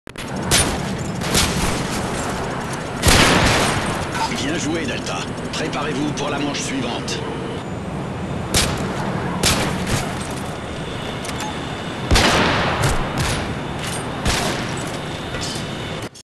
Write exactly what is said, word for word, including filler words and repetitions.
Bien joué, Delta. Préparez-vous pour la manche suivante.